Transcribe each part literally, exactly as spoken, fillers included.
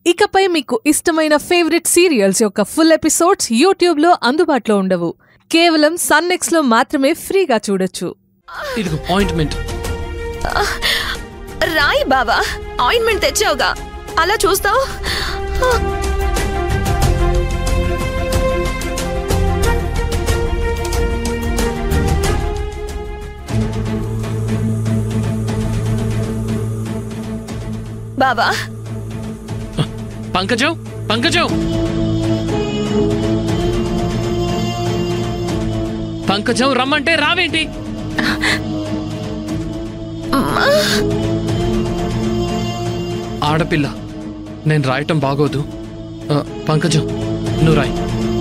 ఇకపై మీకు ఇష్టమైన ఫేవరెట్ సీరియల్స్ యొక్క ఫుల్ ఎపిసోడ్స్ యూట్యూబ్లో అందుబాటులో ఉండవు. కేవలం సన్నెక్స్ లో మాత్రమే ఫ్రీగా చూడొచ్చు. ఇదిగో ఆయింట్మెంట్. రాయి బావా, ఆయింట్మెంట్ తెచ్చావుగా, అలా చూస్తావు. బావా పంకజం, పంకజం, పంకజం రమ్మంటే రావేంటి? ఆడపిల్ల, నేను రాయటం బాగోదు. పంకజం నువ్వు రాయి.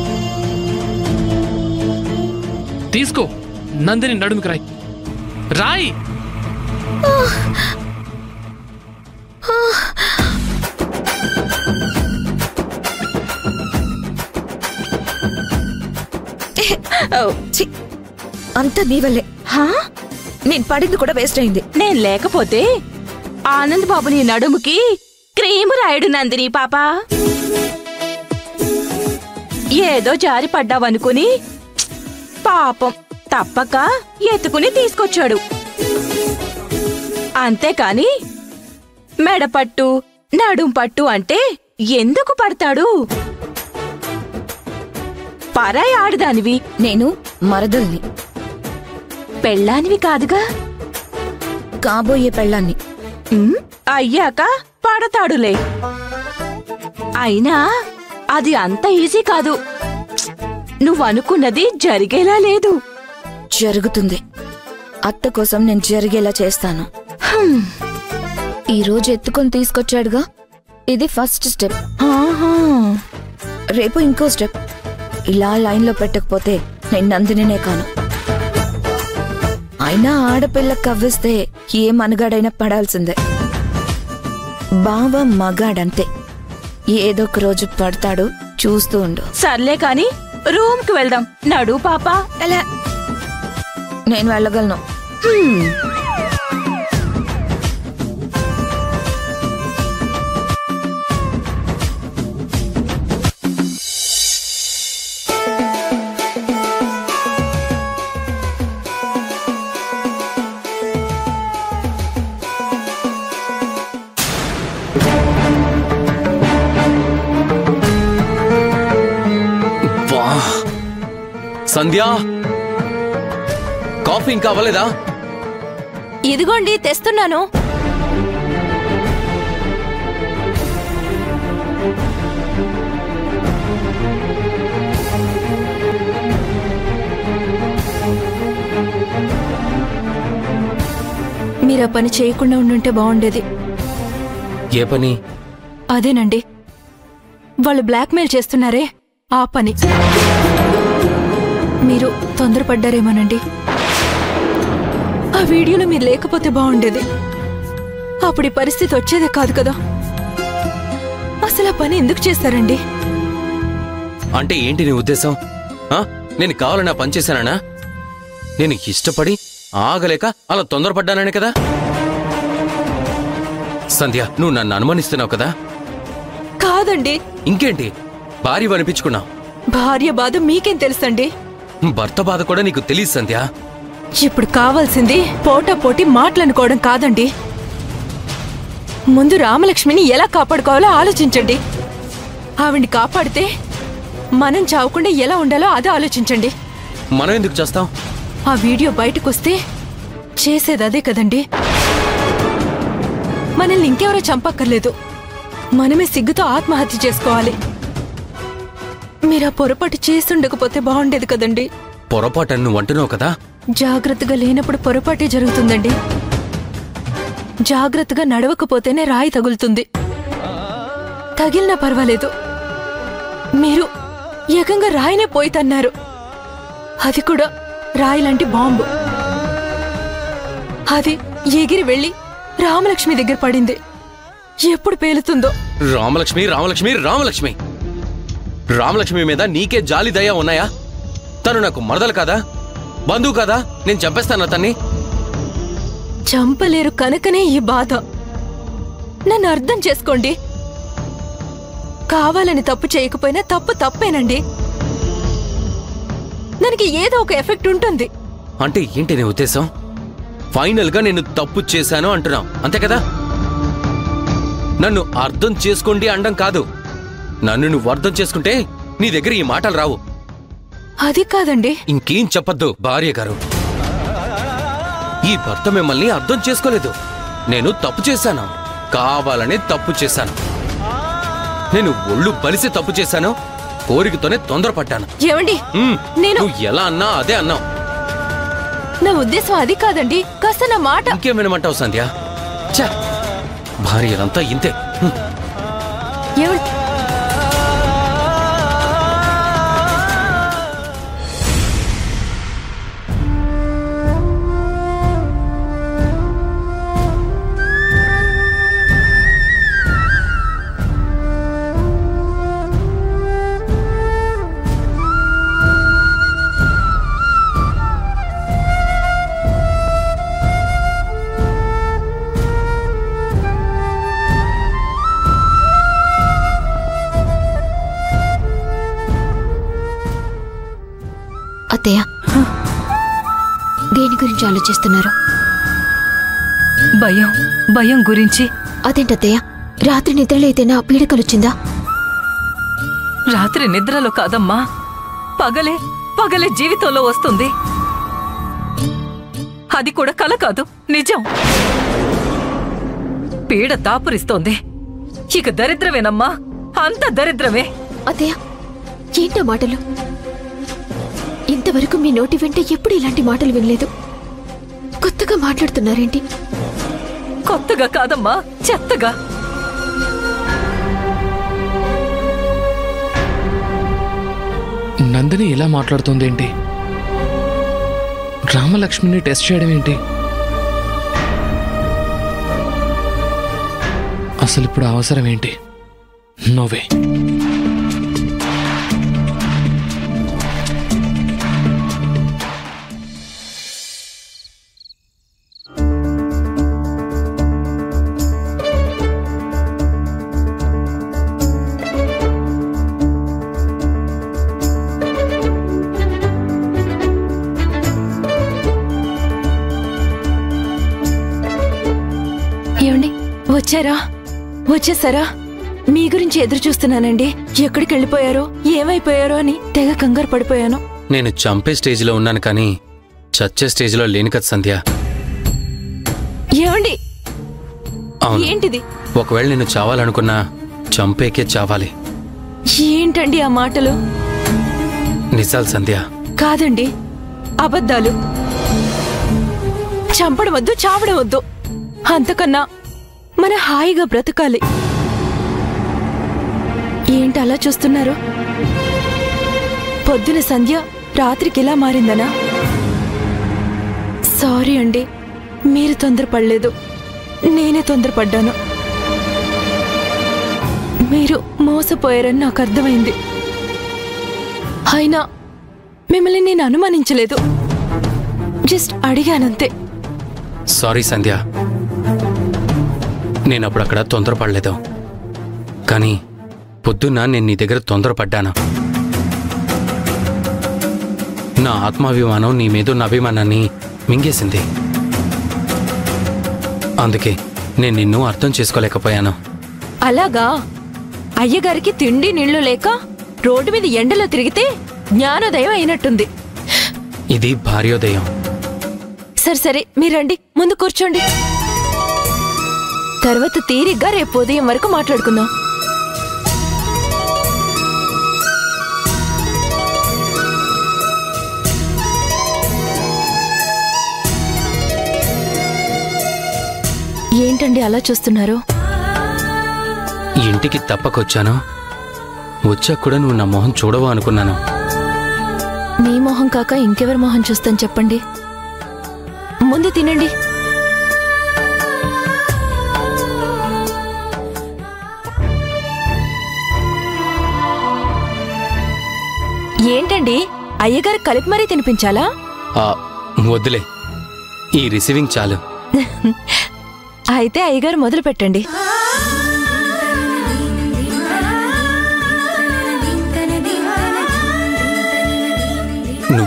తీసుకో, నందిని నడుముకి రాయి. రాయి. అంత నీ వల్లే. నేను పడింది కూడా వేస్ట్ అయింది. నేను లేకపోతే ఆనంద్ బాబు నీ నడుముకి క్రీము రాయడు నందిని పాప. ఏదో జారి పడ్డావనుకుని పాపం తప్పక ఎత్తుకుని తీసుకొచ్చాడు. అంతేకాని మెడపట్టు నడుం పట్టు అంటే ఎందుకు పడతాడు? పరాయి ఆడదానివి, నేను మరదల్ని, పెళ్ళానివి కాదుగా. కాబోయే పెళ్ళాన్ని. అయ్యాక పడతాడులే. అయినా అది అంత ఈజీ కాదు. నువ్వనుకున్నది జరిగేలా లేదు. జరుగుతుంది. అత్త కోసం నేను జరిగేలా చేస్తాను. ఈరోజు ఎత్తుకొని తీసుకొచ్చాడుగా, ఇది ఫస్ట్ స్టెప్. రేపు ఇంకో స్టెప్. ఇలా లైన్లో పెట్టకపోతే నేను నందినినే కాను. అయినా ఆడపిల్ల కవ్విస్తే ఏ మనగాడైనా పడాల్సిందే. బావ మగాడంతే, ఏదో ఒక రోజు పడతాడు, చూస్తూ ఉండు. సర్లే కాని రూమ్ కి వెళ్దాం. నడు పాపా. ఎలా? నేను వెళ్ళగలను. సంధ్యా, కాఫీ ఇంకా అవ్వలేదా? ఇదిగోండి తెస్తున్నాను. మీరు ఆ పని చేయకుండా ఉండుంటే బాగుండేది. ఏ పని? అదేనండి, వాళ్ళు బ్లాక్మెయిల్ చేస్తున్నారే ఆ పని. మీరు తొందరపడ్డారేమోనండి. ఆ వీడియోలో మీరు లేకపోతే బాగుండేది. అప్పుడు ఈ పరిస్థితి వచ్చేదే కాదు కదా. అసలు ఆ పని ఎందుకు చేస్తారండి? అంటే ఏంటి నీ ఉద్దేశం? నేను కావాలన్నా పని చేశానా? నేను ఇష్టపడి ఆగలేక అలా తొందరపడ్డాననే కదా? సంధ్య, నువ్వు నన్ను అనుమానిస్తున్నావు కదా? కాదండి. ఇంకేంటి, భార్య అనిపించుకున్నావు. భార్య బాధ మీకేం తెలుసండి? భర్త బాధ కూడా నీకు తెలియదు సంధ్య. ఇప్పుడు కావాల్సింది పోటా పోటీ మాట్లాడుకోవడం కాదండి. ముందు రామలక్ష్మిని ఎలా కాపాడుకోవాలో ఆలోచించండి. ఆవిడ్ని కాపాడితే మనం చావకుండా ఎలా ఉండాలో అదే ఆలోచించండి. మనం ఎందుకు చేస్తాం? ఆ వీడియో బయటకు వస్తే చేసేది అదే కదండి. మనల్ని ఇంకెవరో చంపక్కర్లేదు, మనమే సిగ్గుతో ఆత్మహత్య చేసుకోవాలి. మీరా పొరపాటు చేస్తుండకపోతే బాగుండేది కదండి. పొరపాటు నువ్వు అంటున్నావు కదా? జాగ్రత్తగా లేనప్పుడు పొరపాటే జరుగుతుందండి. జాగ్రత్తగా నడవకపోతేనే రాయి తగులుతుంది. తగిలినా పర్వాలేదు, మీరు ఏకంగా రాయినే పోయి తన్నారు. అది కూడా రాయి లాంటి బాంబు. అది ఎగిరి వెళ్ళి రామలక్ష్మి దగ్గర పడింది. ఎప్పుడు పేలుతుందో. రామలక్ష్మి, రామలక్ష్మి, రామలక్ష్మి రామలక్ష్మి మీద నీకే జాలి దయ ఉన్నాయా? తను నాకు మరదలు కాదా? బంధువు కాదా? నేను చంపేస్తాను అతన్ని. చంపలేరు కనుకనే ఈ బాధ. నన్ను అర్థం చేసుకోండి. కావాలని తప్పు చేయకపోయినా తప్పు తప్పేనండి. దానికి ఏదో ఒక ఎఫెక్ట్ ఉంటుంది. అంటే ఏంటి నీ ఉద్దేశం? ఫైనల్ గా నేను తప్పు చేశాను అంటున్నావు అంతే కదా? నన్ను అర్థం చేసుకోండి అండం కాదు. నన్ను నువ్వు అర్థం చేసుకుంటే నీ దగ్గర ఈ మాటలు రావు. అది కాదండి. ఇంకేం చెప్పొద్దు భార్య గారు. ఈ భర్త మిమ్మల్ని అర్థం చేసుకోలేదు. నేను తప్పు చేశాను, కావాలనే తప్పు చేశాను. నేను ఒళ్ళు బలిసి తప్పు చేశాను, కోరికతోనే తొందరపడ్డాను. ఏమండి, ఉమ్, నేను నువ్వు ఎలా అన్నా అదే అన్నావు. నా ఉద్దేశం అది కాదండి. కాస్త నా మాట. ఇంకేం వినమంటావు సంధ్య? ఛ, భార్యలంతా ఇంతే. హ్మ్. ఏమండి, అత్తయ్య, దేని గురించి ఆలోచిస్తున్నారు? భయం భయం గురించి. అదేంటత్తయ్య, రాత్రి నిద్రలో ఏదైనా పీడకలొచ్చిందా? రాత్రి నిద్రలో కాదమ్మా, పగలే పగలే జీవితంలో వస్తుంది. అది కూడా కల కాదు, నిజం. పీడ దాపురిస్తోంది. ఇక దరిద్రమేనమ్మా, అంత దరిద్రమే. అత్తయ్య, ఏంటో మాటలు? ఇంతవరకు మీ నోటి వెంట ఎప్పుడు ఇలాంటి మాటలు వినలేదు. కొత్తగా మాట్లాడుతున్నారేంటి? కొత్తగా కాదమ్మా, చెత్తగా. నందిని ఇలా మాట్లాడుతుంది ఏంటి? రామలక్ష్మిని టెస్ట్ చేయడం ఏంటి? అసలు ఇప్పుడు అవసరం ఏంటి? నోవే. ఏమండి, వచ్చారా? వచ్చేసారా? మీ గురించి ఎదురు చూస్తున్నానండి. ఎక్కడికి వెళ్ళిపోయారో, ఏమైపోయారో అని తెగ కంగారు పడిపోయాను. నేను చంపే స్టేజ్లో ఉన్నాను కానీ చచ్చే స్టేజ్లో లేని కదా సంధ్య. ఏమండి, అవును, ఏంటిది? ఒకవేళ నేను చావాలనుకున్నా చంపేకే చావాలి. ఏంటండి ఆ మాటలు? నిజాలు సంధ్య. కాదండి, అబద్ధాలు. చంపడం వద్దు, చావడం వద్దు. అంతకన్నా మన హాయిగా బ్రతకాలి. ఏంటి అలా చూస్తున్నారు? పొద్దున సంధ్య రాత్రికి ఇలా మారిందనా? సారీ అండి, మీరు తొందరపడలేదు, నేనే తొందరపడ్డాను. మీరు మోసపోయారని నాకు అర్థమైంది. అయినా మిమ్మల్ని నేను అనుమానించలేదు, జస్ట్ అడిగానంతే. సారీ సంధ్య, నేనప్పుడు అక్కడ తొందరపడలేదు. కానీ పొద్దున్న నేను నీ దగ్గర తొందరపడ్డాను. నా ఆత్మాభిమానం నీ మీదున్న అభిమానాన్ని మింగేసింది. అందుకే నేను నిన్ను అర్థం చేసుకోలేకపోయాను. అలాగా? అయ్యగారికి తిండి నీళ్లు లేక రోడ్డు మీద ఎండలో తిరిగితే జ్ఞానోదయం అయినట్టుంది. ఇది భార్యోదయం. సరే సరే, మీరండి, ముందు కూర్చోండి. తర్వాత తీరిగ్గా రేపు ఉదయం వరకు మాట్లాడుకుందాం. ఏంటండి అలా చూస్తున్నారు? ఇంటికి తప్పకొచ్చాను. వచ్చాక కూడా నువ్వు నా మొహం చూడవా అనుకున్నాను. మీ మొహం కాక ఇంకెవరి మొహం చూస్తాను చెప్పండి. ముందు తినండి. ఏంటండి, అయ్యగారు కలిపి మరీ తినిపించాలా? ఆ, వద్దులే, ఈ రిసీవింగ్ చాలు. అయితే అయ్యగారు మొదలు పెట్టండి.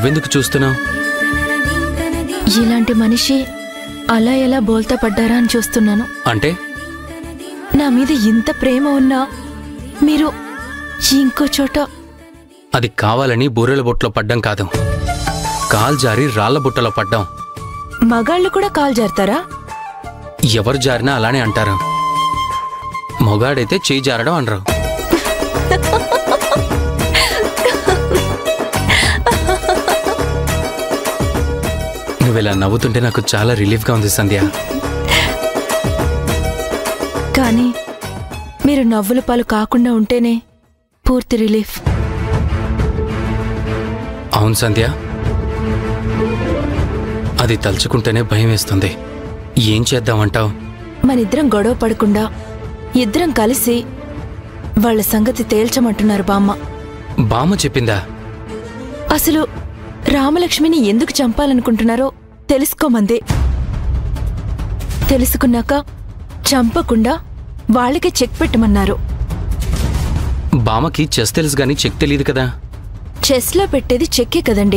నువ్వెందుకు చూస్తున్నావు? ఇలాంటి మనిషి అలా ఎలా బోల్తా పడ్డారా అని చూస్తున్నాను. అంటే నా మీద ఇంత ప్రేమ ఉన్నా మీరు ఇంకో చోట. అది కావాలని బూరెల బుట్టలో పడ్డం కాదు, కాల్ జారి రాళ్ల బుట్టలో పడ్డాం. మగాళ్ళు కూడా కాల్ జారుతారా? ఎవరు జారినా అలానే అంటారు. మొగాడైతే చేయి జారడం అనరు. నువ్విలా నవ్వుతుంటే నాకు చాలా రిలీఫ్గా ఉంది సంధ్య. కానీ మీరు నవ్వుల పాలు కాకుండా ఉంటేనే పూర్తి రిలీఫ్. అవును సంధ్య, అది తలుచుకుంటేనే భయం వేస్తుంది. ఏం చేద్దామంటావు? మనిద్దరం గొడవ పడకుండా ఇద్దరం కలిసి వాళ్ళ సంగతి తేల్చమంటున్నారు బామ్మ. బామ్మ చెప్పిందా? అసలు రామలక్ష్మిని ఎందుకు చంపాలనుకుంటున్నారో తెలుసుకోమందే. తెలుసుకున్నాక చంపకుండా వాళ్ళకే చెక్ పెట్టమన్నారు. బామ్మకి చెస్ తెలుసు గాని చెక్ తెలియదు కదా. చెస్లో పెట్టేది చెక్కే కదండి.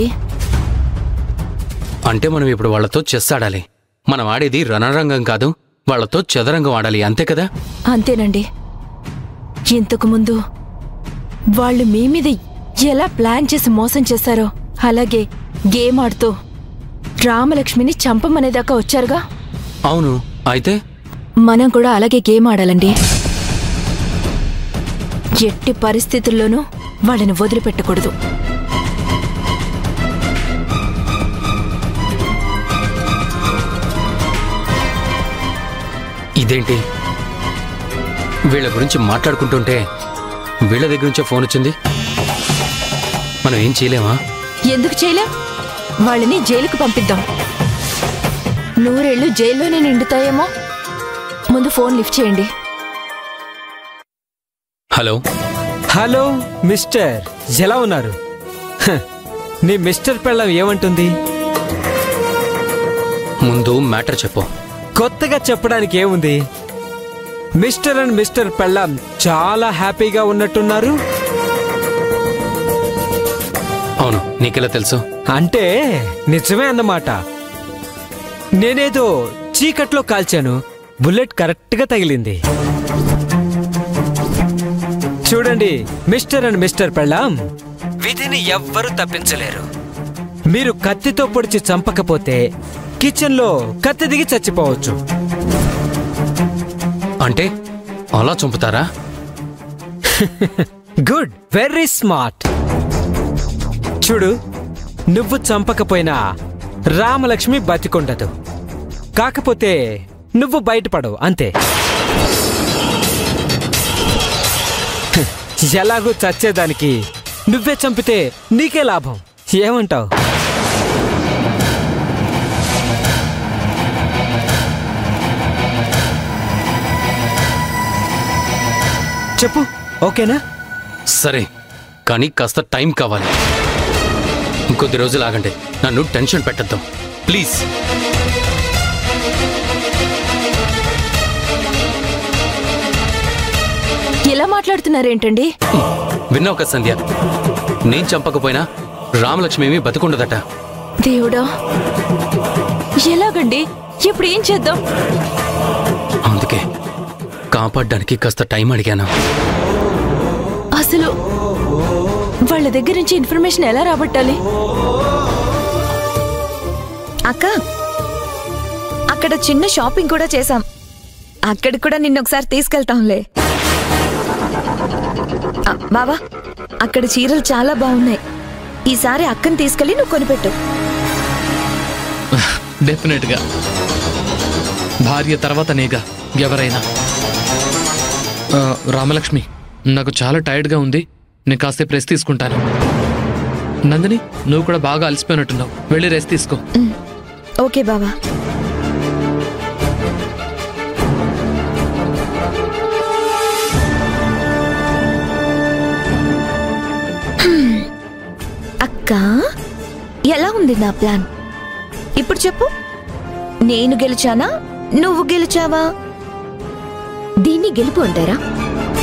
అంటే మనం ఇప్పుడు వాళ్లతో చెస్ ఆడాలి. మనం ఆడేది రణరంగం కాదు, వాళ్లతో చదరంగం ఆడాలి, అంతే కదా? అంతేనండి. ఇంతకు ముందు వాళ్ళు మీ మీద ఎలా ప్లాన్ చేసి మోసం చేశారో అలాగే గేమ్ ఆడుతూ రామలక్ష్మిని చంపమనేదాకా వచ్చారుగా. అవును, అయితే మనం కూడా అలాగే గేమ్ ఆడాలండి. ఎట్టి పరిస్థితుల్లోనూ వాళ్ళని వదిలిపెట్టకూడదు. ఇదేంటి వీళ్ళ గురించి మాట్లాడుకుంటుంటే వీళ్ళ దగ్గర నుంచే ఫోన్ వచ్చింది. మనం ఏం చేయలేమా? ఎందుకు చేయలేం? వాళ్ళని జైలుకు పంపిద్దాం. నూరేళ్లు జైల్లోనే నిండుతాయేమో. ముందు ఫోన్ లిఫ్ట్ చేయండి. హలో హలో మిస్టర్, ఎలా ఉన్నారు? హ, నీ మిస్టర్ పెళ్ళం ఏమంటుంది? ముందు మ్యాటర్ చెప్పు. కొత్తగా చెప్పడానికి ఏముంది? మిస్టర్ అండ్ మిస్టర్ పెళ్ళం చాలా హ్యాపీగా ఉన్నట్టున్నారు. అవును, నీకెలా తెలుసు? అంటే నిజమే అన్నమాట. నేనేదో చీకట్లో కాల్చాను, బుల్లెట్ కరెక్ట్గా తగిలింది. చూడండి మిస్టర్ అండ్ మిస్టర్ పెళ్ళాం, విధిని ఎవ్వరూ తప్పించలేరు. మీరు కత్తితో పొడిచి చంపకపోతే కిచెన్లో కత్తి దిగి చచ్చిపోవచ్చు. అంటే అలా చంపుతారా? Good, very smart. చూడు, నువ్వు చంపకపోయినా రామలక్ష్మి బతికుండదు. కాకపోతే నువ్వు బయటపడవు, అంతే. ఎలాగూ చచ్చేదానికి నువ్వే చంపితే నీకే లాభం. ఏమంటావు? చెప్పు, ఓకేనా? సరే, కానీ కాస్త టైం కావాలి. ఇంకొద్ది రోజులు ఆగండి, నన్ను టెన్షన్ పెట్టద్దాం ప్లీజ్. ఎలా మాట్లాడుతున్నారేంటండి? విన్నావు కదా సంధ్య, నేను చంపకపోయినా రామలక్ష్మి ఏమీ బతికుండదట. దేవుడా, ఎలాగండి? ఇప్పుడు ఏం చేద్దాం? అందుకే కాపాడడానికి కాస్త టైం అడిగాను. అసలు వాళ్ళ దగ్గర నుంచి ఇన్ఫర్మేషన్ ఎలా రాబట్టాలి? అక్క, అక్కడ చిన్న షాపింగ్ కూడా చేశాం. అక్కడికి కూడా నిన్నొకసారి తీసుకెళ్తాంలే. ఆ, బావా, అక్కడ చీరలు చాలా బాగున్నాయి. ఈసారి అక్కని తీసుకెళ్ళి నువ్వు కొనిపెట్టు. డెఫినెట్గా. భార్య తర్వాత నేగా ఎవరైనా. ఆ, రామలక్ష్మి, నాకు చాలా టైర్డ్గా ఉంది, నేను కాసేపు రెస్ట్ తీసుకుంటాను. నందిని, నువ్వు కూడా బాగా అలసిపోయినట్టున్నావు, వెళ్ళి రెస్ట్ తీసుకో. ఓకే బావా. అక్క, ఎలా ఉంది నా ప్లాన్? ఇప్పుడు చెప్పు, నేను గెలిచానా నువ్వు గెలిచావా? దీన్ని గెలుపు అంటారా?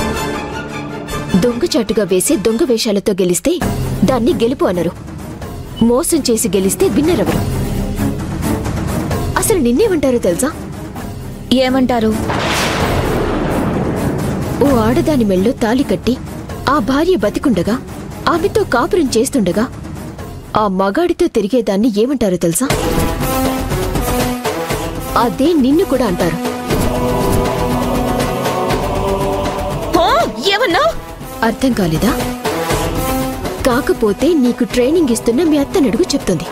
దొంగచాటుగా వేసి దొంగ వేషాలతో గెలిస్తే దాన్ని గెలుపు అనరు. మోసం చేసి గెలిస్తే విన్నర్ ఎవరు? అసలు నిన్నేమంటారో తెలుసా? ఏమంటారు? ఓ ఆడదాని మెళ్ళో తాలి కట్టి ఆ భార్య బతికుండగా ఆమెతో కాపురం చేస్తుండగా ఆ మగాడితో తిరిగేదాన్ని ఏమంటారో తెలుసా? అదే నిన్ను కూడా అంటారు. ఏమన్నా అర్థం కాలేదా? కాకపోతే నీకు ట్రైనింగ్ ఇస్తున్న మీ అత్తనడుగు చెప్తుంది.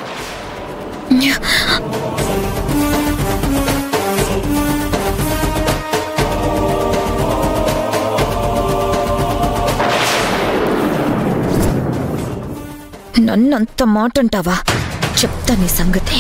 నన్నంత మాట అంటావా? చెప్తా నీ సంగతి.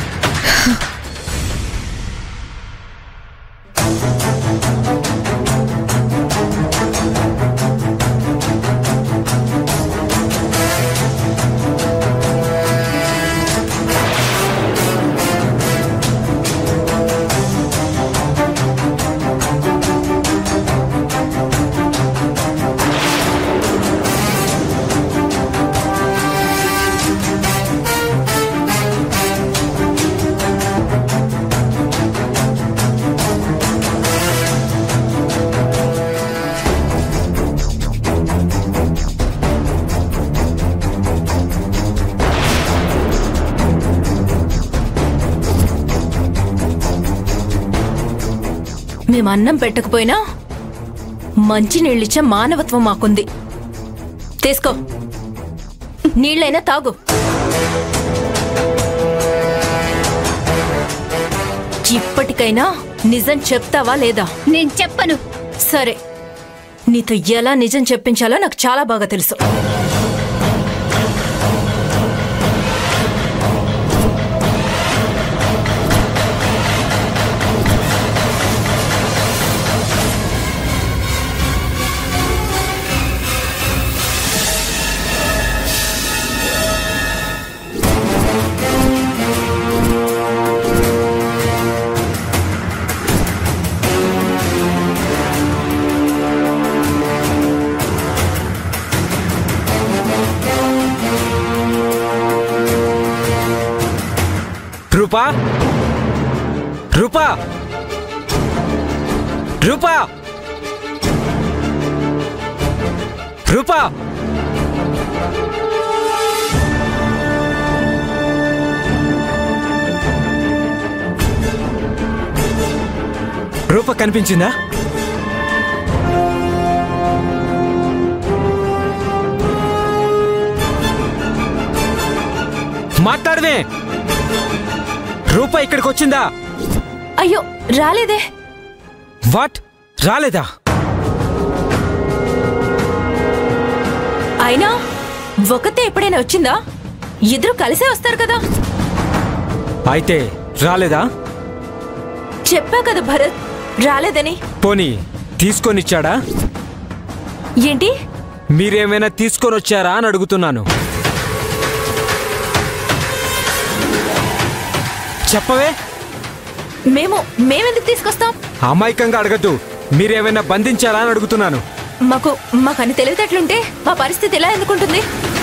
మేము అన్నం పెట్టకపోయినా మంచి నీళ్ళిచ్చే మానవత్వం మాకుంది. తీసుకో, నీళ్ళైనా తాగు. ఇప్పటికైనా నిజం చెప్తావా లేదా? నేను చెప్పను. సరే, నీతో ఎలా నిజం చెప్పించాలో నాకు చాలా బాగా తెలుసు. రూపా, రూపా, రూపా, రూపా. రూప కనిపించిందా? మాట్లాడవే. రూప ఇక్కడికి వచ్చిందా? అయ్యో, రాలేదే. వాట్? రాలేదా? అయినా ఒకతే ఎప్పుడైనా వచ్చిందా? ఇద్దరు కలిసే వస్తారు కదా. అయితే రాలేదా? చెప్పా కదా భరత్, రాలేదని. పోనీ తీసుకొనిచ్చాడా? ఏంటి? మీరేమైనా తీసుకొని వచ్చారా అని అడుగుతున్నాను. చెప్పవే. మేము మేమెందుకు తీసుకొస్తాం? అమాయకంగా అడగద్దు. మీరేమైనా బంధించారా అని అడుగుతున్నాను. మాకు మాకని తెలివితేటలుంటే మా పరిస్థితి ఎలా ఎందుకుంటుంది?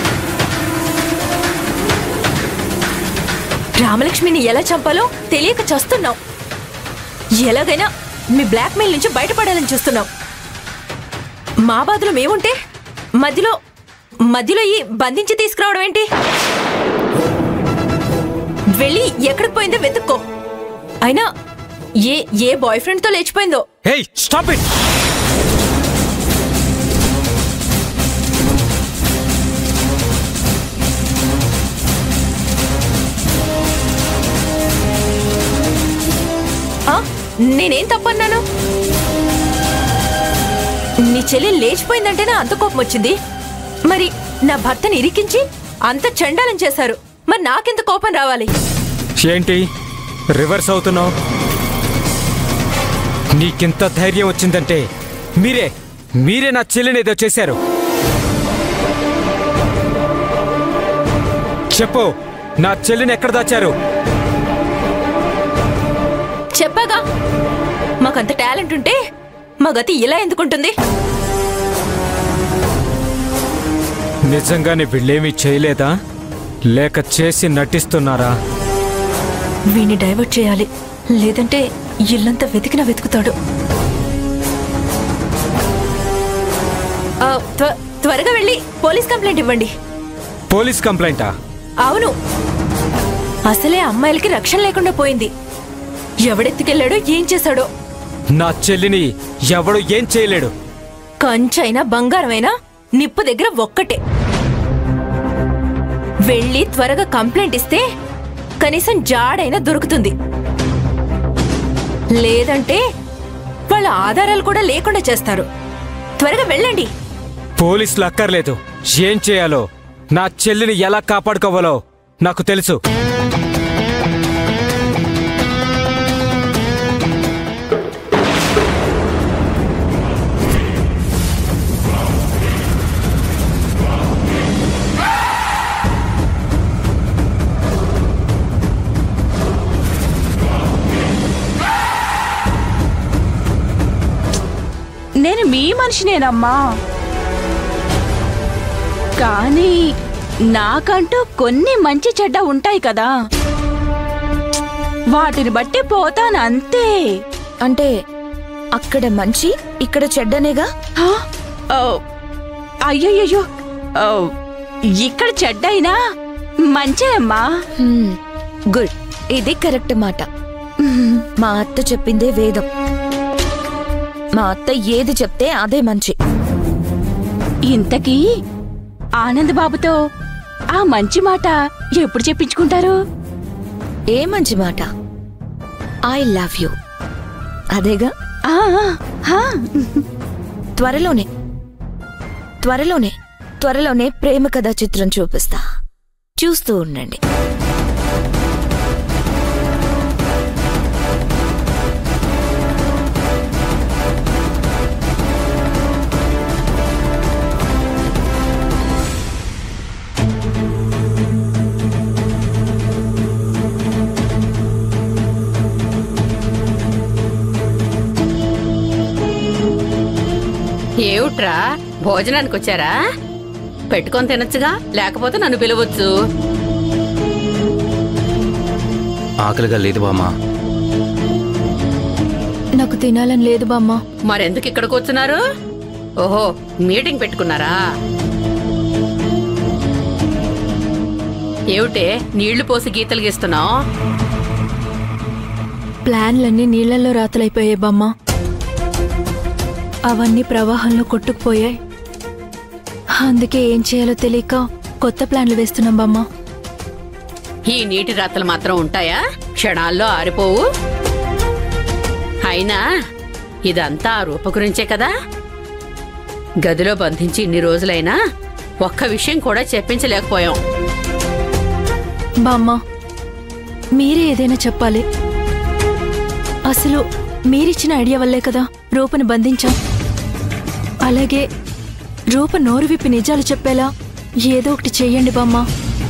రామలక్ష్మిని ఎలా చంపాలో తెలియక చస్తున్నాం. ఎలాగైనా మీ బ్లాక్మెయిల్ నుంచి బయటపడాలని చూస్తున్నాం. మా బాధలు మేముంటే మధ్యలో మధ్యలో ఈ బంధించి తీసుకురావడం ఏంటి? వెళ్ళి ఎక్కడికి పోయిందో వెతుక్కో. అయినా ఏ ఏ బాయ్ ఫ్రెండ్ తో లేచిపోయిందో. హే, స్టాప్ ఇట్. నేనేం తప్పన్నాను? నీ చెల్లి లేచిపోయిందంటేనే అంత కోపం వచ్చింది. మరి నా భర్తని ఇరికించి అంత చండాలం చేశారు. మరి నాకెంత కోపం రావాలి? ఏంటి రివర్స్ అవుతున్నావు? నీకింత ధైర్యం వచ్చిందంటే మీరే మీరే నా చెల్లిని ఏదో చేశారు. చెప్పు, నా చెల్లిని ఎక్కడ దాచారు? చెప్పాగా, మాకంత టాలెంట్ ఉంటే మా గతి ఇలా ఎందుకుంటుంది? నిజంగానే వీళ్ళేమీ చేయలేదా? లేక చేసి నటిస్తున్నారా? వీణ్ణి డైవర్ట్ చేయాలి, లేదంటే ఇల్లంతా వెతికినా వెతుకుతాడు. ఆ, త్వ- త్వరగా వెళ్ళి పోలీస్ కంప్లైంట్ ఇవ్వండి. పోలీస్ కంప్లైంటా? అవును, అసలే అమ్మాయిలకి రక్షణ లేకుండా పోయింది. ఎవడెత్తుకెళ్ళాడో ఏం చేశాడో. నా చెల్లిని ఎవడు ఏం చేయలేడు. కంచైనా బంగారమైనా నిప్పు దగ్గర ఒక్కటే. వెళ్ళి త్వరగా కంప్లైంట్ ఇస్తే కనీసం జాడైనా దొరుకుతుంది. లేదంటే వాళ్ళ ఆధారాలు కూడా లేకుండా చేస్తారు. త్వరగా వెళ్ళండి. పోలీసులు అక్కర్లేదు. ఏం చేయాలో, నా చెల్లిని ఎలా కాపాడుకోవాలో నాకు తెలుసు. నేను మీ మనిషినేనమ్మా, కానీ నాకంటూ కొన్ని మంచి చెడ్డ ఉంటాయి కదా, వాటిని బట్టి పోతాను అంతే. అంటే అక్కడ మంచి ఇక్కడ చెడ్డనేగా? హా? ఓ, అయ్యయ్యో ఓ, ఇక్కడ చెడ్డైనా మంచే అమ్మా. హ్మ్, గుడ్. ఇది కరెక్ట్ మాట. మా అత్త చెప్పిందే వేదం. మా అత్త ఏది చెప్తే అదే మంచి. ఇంతకీ ఆనంద్ బాబుతో ఆ మంచి మాట ఎప్పుడు చెప్పించుకుంటారు? ఏ మంచి మాట? ఐ లవ్ యూ, అదేగా? ఆ, ఆ, త్వరలోనే త్వరలోనే త్వరలోనే ప్రేమ కథా చిత్రం చూపిస్తా, చూస్తూ ఉండండి. ఏమిట్రా, భోజనానికి వచ్చారా? పెట్టుకొని తినొచ్చుగా, లేకపోతే నన్ను పిలవచ్చు. ఆకలిగా లేదు బామ్మా. నాకు తినాలని లేదు బామ్మ. మరెందుకు ఇక్కడికి వచ్చున్నారు? ఓహో, మీటింగ్ పెట్టుకున్నారా? ఏమిటే నీళ్లు పోసి గీతలు గీస్తున్నావు? ప్లాన్లన్నీ నీళ్లలో రాతలైపోయాయి బామ్మ. అవన్నీ ప్రవాహంలో కొట్టుకుపోయాయి. అందుకే ఏం చేయాలో తెలియక కొత్త ప్లాన్లు వేస్తున్నాం బామ్మ. ఈ నీటి రాతలు మాత్రం ఉంటాయా? క్షణాల్లో ఆరిపోవు. అయినా ఇదంతా ఆ రూప గురించే కదా. గదిలో బంధించి ఇన్ని రోజులైనా ఒక్క విషయం కూడా చెప్పించలేకపోయాం. బామ్మ, మీరే ఏదైనా చెప్పాలి. అసలు మీరిచ్చిన ఐడియా వల్లే కదా రూపని బంధించాం. అలాగే రూప నోరు విప్పి నిజాలు చెప్పేలా ఏదో ఒకటి చెయ్యండి బామ్మ.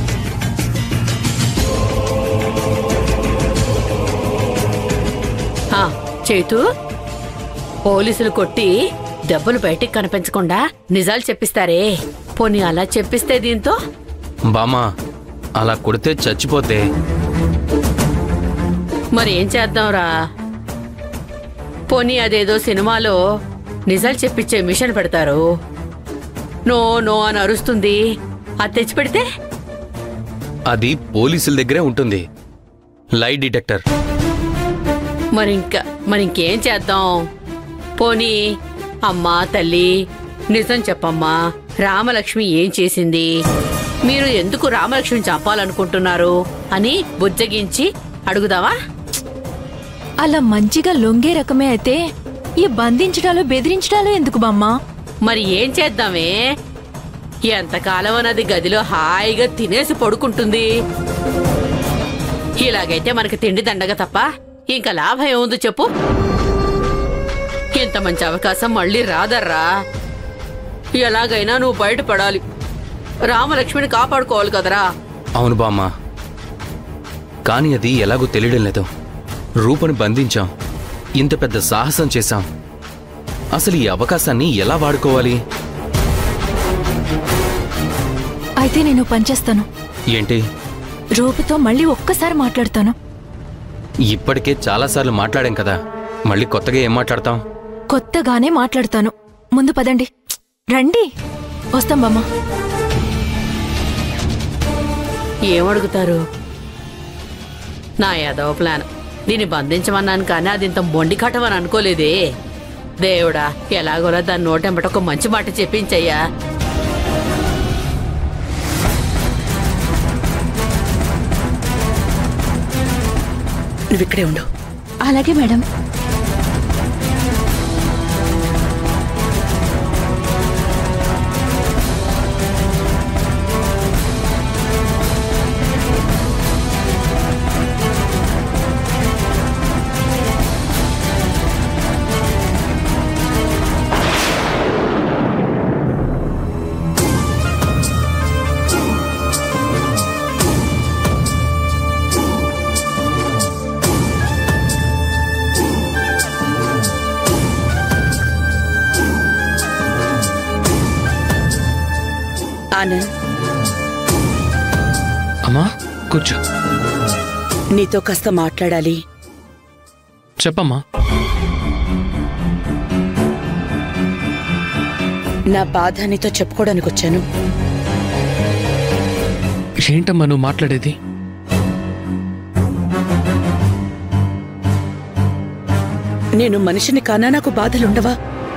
ఆ, చేతు, పోలీసులు కొట్టి దెబ్బలు బయటికి కనిపించకుండా నిజాలు చెప్పిస్తారే, పోనీ అలా చెప్పిస్తే దీంతో? బామ్మా, అలా కొడితే చచ్చిపోతే మరి ఏం చేద్దాంరా? పోనీ అదేదో సినిమాలో నిజాలు చెప్పించే మిషన్ పెడతారు. నో నో అని అరుస్తుంది, అది తెచ్చి పెడితే? అది పోలీసుల దగ్గరే ఉంటుంది, లై డిటెక్టర్. మరింక మరింకేం చేద్దాం? పోనీ అమ్మా తల్లి నిజం చెప్పమ్మా, రామలక్ష్మి ఏం చేసింది, మీరు ఎందుకు రామలక్ష్మిని చంపాలనుకుంటున్నారు అని బుజ్జగించి అడుగుదావా? అలా మంచిగా లొంగే రకమే అయితే ఈ బంధించడాలు బెదిరించడాలు ఎందుకు బామ్మ? మరి ఏం చేద్దామే? ఎంతకాలం అన్నది గదిలో హాయిగా తినేసి పడుకుంటుంది. ఇలాగైతే మనకి తిండి దండగ తప్ప ఇంకా లాభం ఏముందో చెప్పు? ఇంత మంచి అవకాశం మళ్ళీ రాదర్రా. ఎలాగైనా నువ్వు బయటపడాలి, రామలక్ష్మిని కాపాడుకోవాలి కదరా. అవును బామ్మా, కానీ అది ఎలాగో తెలియడం లేదు. రూపని బంధించాం, ఇంత పెద్ద సాహసం చేశాం. అసలు ఈ అవకాశాన్ని ఎలా వాడుకోవాలి? అయితే నేను పనిచేస్తాను. ఏంటి? రూపుతో మళ్ళీ ఒక్కసారి మాట్లాడతాను. ఇప్పటికే చాలాసార్లు మాట్లాడాం కదా, మళ్ళీ కొత్తగా ఏం మాట్లాడతాం? కొత్తగానే మాట్లాడతాను. ముందు పదండి. రండి, వస్తాం బామ్మ. ఏమడుగుతారు? నా ఏదో ప్లాన్. దీన్ని బంధించమన్నాను కానీ అది ఇంత మొండి కట్టమని అనుకోలేదే. దేవుడా, ఎలాగోలా దాని నోటెంబట ఒక మంచి మాట చెప్పించయ్యా. నువ్విక్కడే ఉండు. అలాగే మేడం. ఆనంద్, అమ్మా కూర్చో. నీతో కాస్త మాట్లాడాలి. చెప్పమ్మా. నా బాధ నీతో చెప్పుకోవడానికి వచ్చాను. ఏంటమ్మా నువ్వు మాట్లాడేది? నేను మనిషిని కానా, నాకు బాధలుండవా?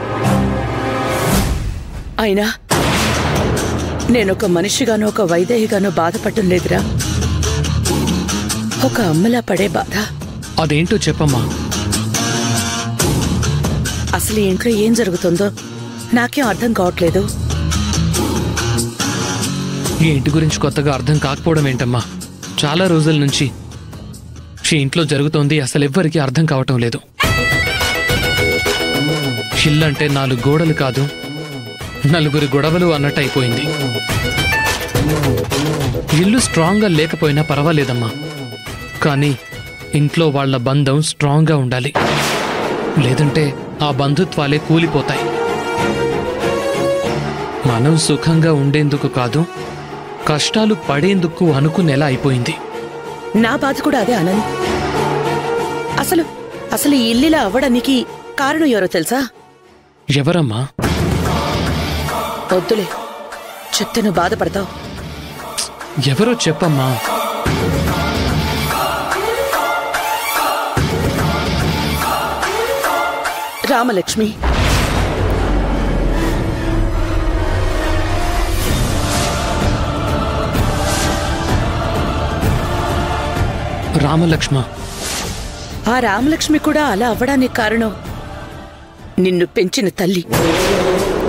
అయినా నేనొక మనిషిగానో ఒక వైదేహిగానో బాధపడటం లేదురా. ఒక అమ్మలా పడే బాధ. అదేంటో చెప్పమ్మా. అసలు ఇంట్లో ఏం జరుగుతుందో నాకేం అర్థం కావట్లేదు. ఈ ఇంటి గురించి కొత్తగా అర్థం కాకపోవడం ఏంటమ్మా? చాలా రోజుల నుంచి ఈ ఇంట్లో జరుగుతోంది అసలు ఎవ్వరికీ అర్థం కావటం లేదు. ఇల్లంటే నాలుగు గోడలు కాదు, నలుగురి గొడవలు అన్నట్టు అయిపోయింది. ఇల్లు స్ట్రాంగ్గా లేకపోయినా పర్వాలేదమ్మా, కానీ ఇంట్లో వాళ్ల బంధం స్ట్రాంగ్గా ఉండాలి. లేదంటే ఆ బంధుత్వాలే కూలిపోతాయి. మనం సుఖంగా ఉండేందుకు కాదు, కష్టాలు పడేందుకు అనుకునేలా అయిపోయింది. నా బాధ కూడా అదే ఆనంద్. అసలు అసలు ఈ ఇల్లులా అవ్వడానికి కారణం ఎవరో తెలుసా? ఎవరమ్మా? వద్దులే, చెప్తే నువ్వు బాధపడతావు. ఎవరో చెప్పమ్మా. రామలక్ష్మి. రామలక్ష్మ? ఆ రామలక్ష్మి కూడా అలా అవ్వడానికి కారణం నిన్ను పెంచిన తల్లి.